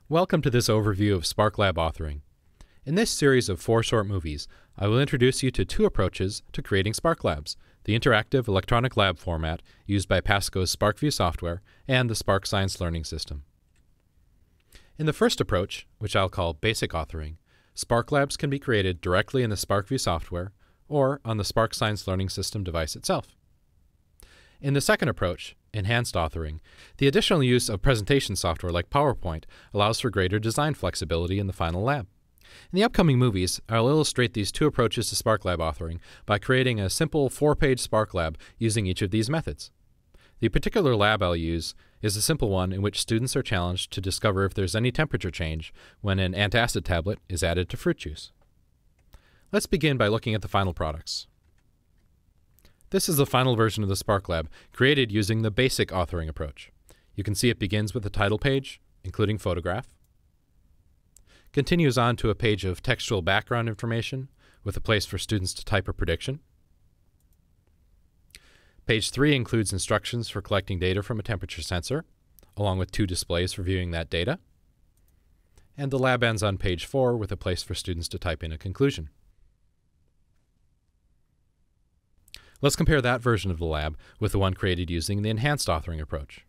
Welcome to this overview of SPARKlab authoring. In this series of 4 short movies, I will introduce you to 2 approaches to creating SPARKlabs, the interactive electronic lab format used by Pasco's SPARKvue software and the Spark Science Learning System. In the first approach, which I'll call basic authoring, SPARKlabs can be created directly in the SPARKvue software or on the Spark Science Learning System device itself. In the second approach, enhanced authoring, the additional use of presentation software like PowerPoint allows for greater design flexibility in the final lab. In the upcoming movies, I'll illustrate these 2 approaches to SPARKlab authoring by creating a simple 4-page SPARKlab using each of these methods. The particular lab I'll use is a simple one in which students are challenged to discover if there's any temperature change when an antacid tablet is added to fruit juice. Let's begin by looking at the final products. This is the final version of the SPARKlab, created using the basic authoring approach. You can see it begins with a title page, including photograph, continues on to a page of textual background information with a place for students to type a prediction. Page 3 includes instructions for collecting data from a temperature sensor, along with 2 displays for viewing that data. And the lab ends on page 4 with a place for students to type in a conclusion. Let's compare that version of the lab with the one created using the enhanced authoring approach.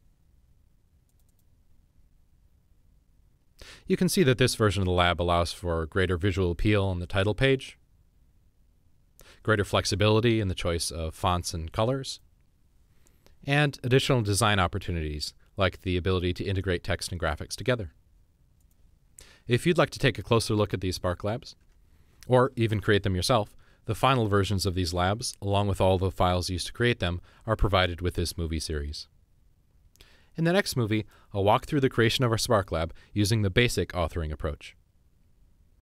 You can see that this version of the lab allows for greater visual appeal on the title page, greater flexibility in the choice of fonts and colors, and additional design opportunities like the ability to integrate text and graphics together. If you'd like to take a closer look at these SPARKlabs, or even create them yourself, the final versions of these labs, along with all the files used to create them, are provided with this movie series. In the next movie, I'll walk through the creation of our SPARKlab using the basic authoring approach.